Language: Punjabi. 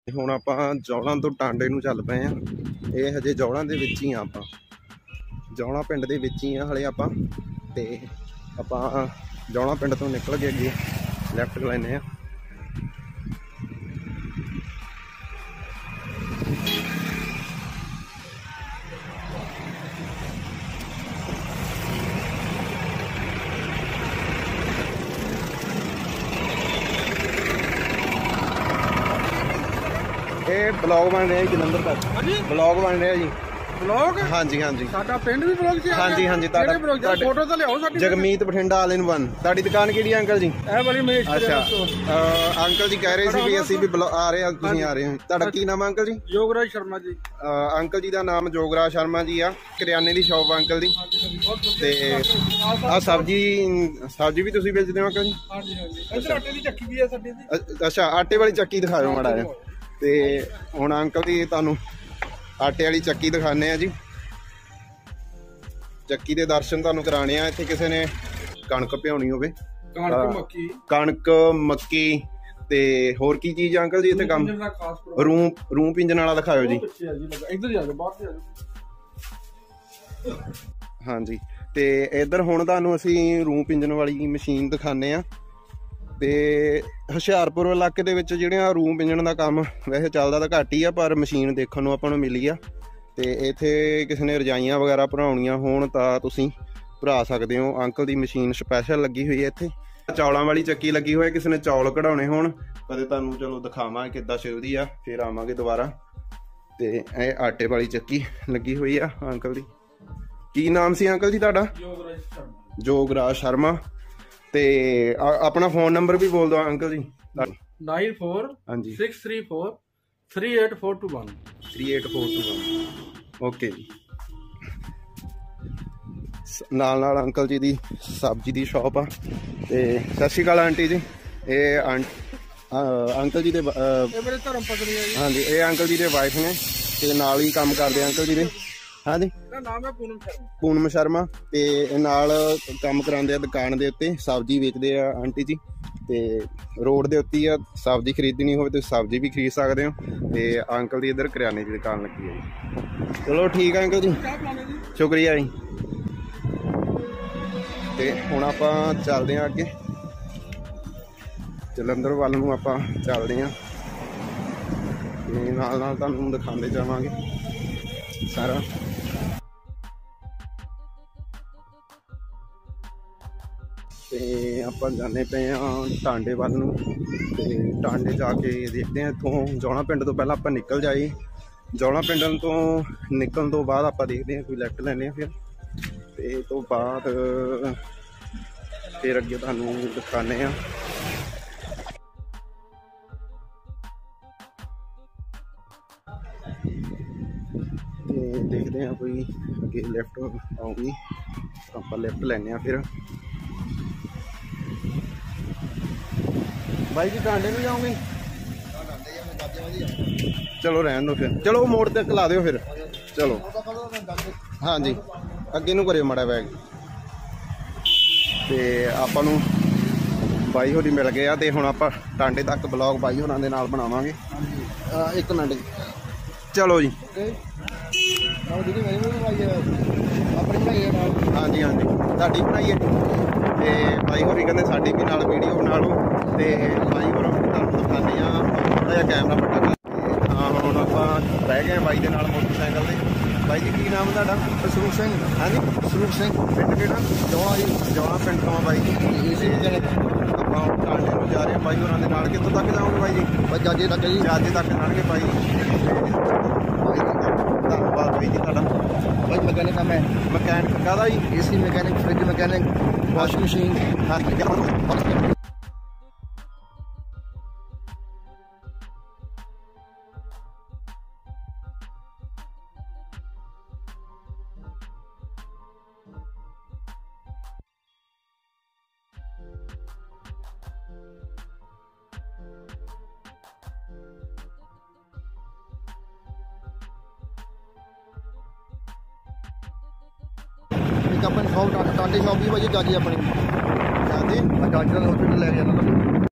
ਹੁਣ ਆਪਾਂ ਜੌਲਾਂ ਤੋਂ ਟਾਂਡੇ ਨੂੰ ਚੱਲ ਪਏ ਆ। ਇਹ ਹਜੇ ਜੌਲਾਂ ਦੇ ਵਿੱਚ ਹੀ ਆ, ਆਪਾਂ ਜੌਲਾਂ ਪਿੰਡ ਦੇ ਵਿੱਚ ਹੀ ਆ ਹਲੇ ਆਪਾਂ। ਤੇ ਆਪਾਂ ਜੌਲਾਂ ਪਿੰਡ ਤੋਂ ਨਿਕਲ ਕੇ ਅੱਗੇ ਲੈਫਟ ਲੈਨੇ ਆ। ਇਹ ਬਲੌਗ ਬਣ ਰਿਹਾ ਜੀ ਜਲੰਧਰ ਤੱਕ। ਬਲੌਗ ਬਣ ਰਿਹਾ ਜੀ। ਬਲੌਗ? ਹਾਂਜੀ ਹਾਂਜੀ। ਸਾਡਾ ਪਿੰਡ ਵੀ ਬਲੌਗ 'ਚ ਆ ਗਿਆ? ਹਾਂਜੀ ਹਾਂਜੀ। ਤੁਹਾਡਾ ਫੋਟੋ ਤਾਂ ਲਿਆਓ ਸਾਡੀ। Jagmeet Bathinda all in one. ਤੁਹਾਡੀ ਦੁਕਾਨ ਕਿਹੜੀ ਹੈ ਅੰਕਲ ਜੀ? ਇਹ ਵਾਲੀ ਮੇਜ਼। ਅੱਛਾ, ਅੰਕਲ ਜੀ ਕਹਿ ਰਹੇ ਸੀ ਵੀ ਅਸੀਂ ਵੀ ਆ ਰਹੇ ਹਾਂ, ਤੁਸੀਂ ਆ ਰਹੇ ਹੋ। ਤੁਹਾਡਾ ਕੀ ਨਾਮ ਹੈ ਅੰਕਲ ਜੀ? ਯੋਗਰਾਜ ਸ਼ਰਮਾ ਜੀ। ਅੰਕਲ ਜੀ ਦਾ ਨਾਮ ਜੋਗਰਾਜ ਸ਼ਰਮਾ ਜੀ ਆ। ਕਰਿਆਨੇ ਦੀ ਸ਼ੌਪ ਅੰਕਲ ਦੀ। ਤੇ ਆ ਸਬਜ਼ੀ ਵੀ ਤੁਸੀਂ ਵੇਚਦੇ ਹੋ ਅੰਕਲ ਜੀ? ਹਾਂਜੀ ਹਾਂਜੀ। ਇੱਧਰ ਆਟੇ ਦੀ ਚੱਕੀ ਵੀ ਹੈ ਸਾਡੀ ਦੀ। ਅੱਛਾ, ਆਟੇ ਵਾਲੀ ਚੱਕੀ ਦਿਖਾਓ ਮਾੜਾ ਜਿਹਾ। ਤੇ ਹੁਣ ਅੰਕਲ ਜੀ ਤੁਹਾਨੂੰ ਆਟੇ ਵਾਲੀ ਚੱਕੀ ਦਿਖਾਣੇ ਆ ਜੀ। ਚੱਕੀ ਦੇ ਦਰਸ਼ਨ ਤੁਹਾਨੂੰ ਕਰਾਣੇ ਆ। ਇੱਥੇ ਕਿਸੇ ਨੇ ਕਣਕ ਭਿਉਣੀ ਹੋਵੇ, ਕਣਕ ਮੱਕੀ ਤੇ ਹੋਰ ਕੀ ਚੀਜ਼ ਅੰਕਲ ਜੀ ਇੱਥੇ ਕੰਮ? ਰੂੰ ਪਿੰਜਣ ਵਾਲਾ ਦਿਖਾਓ ਜੀ। ਇੱਧਰ ਜਾ ਜਾਓ, ਬਾਹਰ ਜਾ ਜਾਓ। ਹਾਂਜੀ, ਤੇ ਇੱਧਰ ਹੁਣ ਤੁਹਾਨੂੰ ਅਸੀਂ ਰੂੰ ਪਿੰਜਣ ਵਾਲੀ ਮਸ਼ੀਨ ਦਿਖਾਣੇ ਆ। ਤੇ ਹੁਸ਼ਿਆਰਪੁਰ ਇਲਾਕੇ ਦੇ ਵਿੱਚ ਜਿਹੜਿਆਂ ਰੂੰ ਪਿੰਜਣ ਦਾ ਕੰਮ ਵੈਸੇ ਚੱਲਦਾ ਤਾਂ ਘੱਟ ਹੀ ਆ, ਪਰ ਮਸ਼ੀਨ ਦੇਖਣ ਨੂੰ ਆਪਾਂ ਨੂੰ ਮਿਲੀ ਆ। ਤੇ ਇੱਥੇ ਕਿਸੇ ਨੇ ਰਜਾਈਆਂ ਵਗੈਰਾ ਭਰਾਉਣੀਆਂ ਹੋਣ ਤਾਂ ਤੁਸੀਂ ਭਰਾ ਸਕਦੇ ਹੋ। ਅੰਕਲ ਦੀ ਮਸ਼ੀਨ ਸਪੈਸ਼ਲ ਲੱਗੀ ਹੋਈ ਹੈ ਇੱਥੇ। ਚੌਲਾਂ ਵਾਲੀ ਚੱਕੀ ਲੱਗੀ ਹੋਈ, ਕਿਸੇ ਨੇ ਚੌਲ ਕਢਾਉਣੇ ਹੋਣ ਕਦੇ ਤੁਹਾਨੂੰ ਚਲੋ ਦਿਖਾਵਾਂਗੇ ਕਿੱਦਾਂ ਚੱਲਦੀ ਆ, ਫਿਰ ਆਵਾਂਗੇ ਦੁਬਾਰਾ। ਤੇ ਇਹ ਆਟੇ ਵਾਲੀ ਚੱਕੀ ਲੱਗੀ ਹੋਈ ਆ ਅੰਕਲ ਦੀ। ਕੀ ਨਾਮ ਸੀ ਅੰਕਲ ਜੀ ਤੁਹਾਡਾ? ਜੋਗਰਾਜ ਸ਼ਰਮਾ। ਤੇ ਆਪਣਾ ਫੋਨ ਨੰਬਰ ਵੀ ਬੋਲ ਦਿਓ ਅੰਕਲ ਜੀ। 94 ਹਾਂਜੀ 634 38421 38421। ਓਕੇ ਜੀ। ਨਾਲ ਨਾਲ ਅੰਕਲ ਜੀ ਦੀ ਸਬਜ਼ੀ ਦੀ ਸ਼ੌਪ ਆ। ਤੇ ਸਤਿ ਸ਼੍ਰੀ ਅਕਾਲ ਆਂਟੀ ਜੀ। ਇਹ ਅੰਕਲ ਜੀ ਦੇ ਮੇਰੇ ਧਰਮ ਪਤਨੀ ਹੈ ਜੀ। ਹਾਂਜੀ, ਇਹ ਅੰਕਲ ਜੀ ਦੇ ਵਾਈਫ ਨੇ ਤੇ ਨਾਲ ਹੀ ਕੰਮ ਕਰਦੇ ਅੰਕਲ ਜੀ ਦੇ। ਹਾਂਜੀ, ਇਹਦਾ ਨਾਮ ਹੈ ਪੂਨਮ ਸ਼ਰਮਾ। ਤੇ ਇਹ ਨਾਲ ਕੰਮ ਕਰਾਉਂਦੇ ਆ ਦੁਕਾਨ ਦੇ ਉੱਤੇ, ਸਬਜ਼ੀ ਵੇਚਦੇ ਆ ਆਂਟੀ ਜੀ। ਤੇ ਰੋਡ ਦੇ ਉੱਤੇ ਆ, ਸਬਜ਼ੀ ਖਰੀਦਣੀ ਹੋਵੇ ਤੇ ਸਬਜ਼ੀ ਵੀ ਖਰੀਦ ਸਕਦੇ ਹੋ। ਤੇ ਅੰਕਲ ਦੀ ਇੱਧਰ ਕਰਿਆਨੇ ਦੀ ਦੁਕਾਨ ਲੱਗੀ ਹੈ ਜੀ। ਚਲੋ ਠੀਕ ਹੈ ਅੰਕਲ ਜੀ, ਸ਼ੁਕਰੀਆ ਜੀ। ਤੇ ਹੁਣ ਆਪਾਂ ਚੱਲਦੇ ਹਾਂ ਅੱਗੇ, ਜਲੰਧਰ ਵੱਲ ਨੂੰ ਆਪਾਂ ਚੱਲਦੇ ਹਾਂ। ਤੇ ਨਾਲ ਨਾਲ ਤੁਹਾਨੂੰ ਦਿਖਾਉਂਦੇ ਜਾਵਾਂਗੇ ਸਾਰਾ। ਤੇ ਆਪਾਂ ਜਾਂਦੇ ਪਏ ਹਾਂ ਟਾਂਡੇ ਵੱਲ ਨੂੰ। ਤੇ ਟਾਂਡੇ ਜਾ ਕੇ ਦੇਖਦੇ ਹਾਂ। ਇੱਥੋਂ ਜੌਲਾਂ ਪਿੰਡ ਤੋਂ ਪਹਿਲਾਂ ਆਪਾਂ ਨਿਕਲ ਜਾਈਏ। ਜੌਲਾਂ ਪਿੰਡ ਤੋਂ ਨਿਕਲਣ ਤੋਂ ਬਾਅਦ ਆਪਾਂ ਦੇਖਦੇ ਹਾਂ ਕੋਈ ਲੈਫਟ ਲੈਂਦੇ ਹਾਂ ਫਿਰ। ਤੇ ਇਹ ਤੋਂ ਬਾਅਦ ਫਿਰ ਅੱਗੇ ਤੁਹਾਨੂੰ ਦਿਖਾਉਂਦੇ ਹਾਂ। ਤੇ ਦੇਖਦੇ ਹਾਂ ਕੋਈ ਅੱਗੇ ਲੈਫਟ ਆਊਗੀ, ਆਪਾਂ ਲੈਫਟ ਲੈਂਦੇ ਹਾਂ ਫਿਰ। ਬਾਈ ਜੀ ਟਾਂਡੇ ਨੂੰ ਜਾਓਗੇ? ਚਲੋ ਰਹਿਣ ਦਿਓ ਫਿਰ। ਚਲੋ ਮੋੜ ਤੱਕ ਲਾ ਦਿਓ ਫਿਰ। ਚਲੋ ਹਾਂਜੀ, ਅੱਗੇ ਨੂੰ ਕਰਿਓ ਮਾੜਾ ਬੈਗ। ਤੇ ਆਪਾਂ ਨੂੰ ਬਾਈ ਹੋਰੀ ਮਿਲ ਗਏ ਆ। ਤੇ ਹੁਣ ਆਪਾਂ ਟਾਂਡੇ ਤੱਕ ਬਲੌਗ ਬਾਈ ਹੋਰਾਂ ਦੇ ਨਾਲ ਬਣਾਵਾਂਗੇ। ਇੱਕ ਮਿੰਟ ਜੀ। ਚਲੋ ਜੀ। ਹਾਂਜੀ ਹਾਂਜੀ, ਸਾਡੀ ਬਣਾਈਏ। ਤੇ ਬਾਈ ਹੋਰੀ ਕਹਿੰਦੇ ਸਾਡੀ ਵੀ ਨਾਲ ਵੀਡੀਓ ਬਣਾ ਲਓ। ਤੇ ਬਾਈ ਹੋਰਾਂ ਤੁਹਾਨੂੰ ਦਿਖਾਉਂਦੇ ਆ। ਥੋੜ੍ਹਾ ਜਿਹਾ ਕੈਮਰਾ ਵੱਡਾ ਕਰ। ਹਾਂ, ਹੁਣ ਆਪਾਂ ਬਹਿ ਗਏ ਬਾਈ ਦੇ ਨਾਲ ਮੋਟਰਸਾਈਕਲ ਤੇ। ਬਾਈ ਜੀ ਕੀ ਨਾਮ ਤੁਹਾਡਾ? ਸਰੂਪ ਸਿੰਘ। ਹਾਂਜੀ, ਸਰੂਪ ਸਿੰਘ। ਪਿੰਡ ਕਿਹੜਾ? ਜੌਲਾਂ ਜੀ। ਜੌਲਾਂ ਪਿੰਡ ਤੋਂ ਬਾਈ ਜੀ। ਆਪਾਂ ਹੁਣ ਟਾਂਡੇ ਨੂੰ ਜਾ ਰਹੇ ਹਾਂ ਬਾਈ ਹੋਰਾਂ ਦੇ ਨਾਲ। ਕਿੱਥੋਂ ਤੱਕ ਜਾਓਗੇ ਬਾਈ ਜੀ? ਬਸ ਜਾਜੇ ਤੱਕ ਜੀ। ਜਾਜੇ ਤੱਕ ਜਾਣਗੇ ਬਾਈ ਜੀ। ਧੰਨਵਾਦ ਬਾਈ ਜੀ ਤੁਹਾਡਾ। ਬਾਈ ਮਕੈਨਿਕ ਕੰਮ ਹੈ। ਮਕੈਨਿਕ ਕਾਹਦਾ ਜੀ? AC mechanic, fridge mechanic, washing machine. ਹਾਂਜੀ। ਇੱਕ ਆਪਣੀ ਸ਼ੌਪ ਟਾਂਡੇ ਸ਼ੌਪ ਵੀ ਭਾਜੀ ਜਾਜੀ ਆਪਣੀ। ਹਾਂਜੀ, ਮੈਂ ਡਾਕਟਰ ਹਸਪੀਟਲ ਲੈ ਕੇ ਜਾਣਾ ਤੁਹਾਨੂੰ।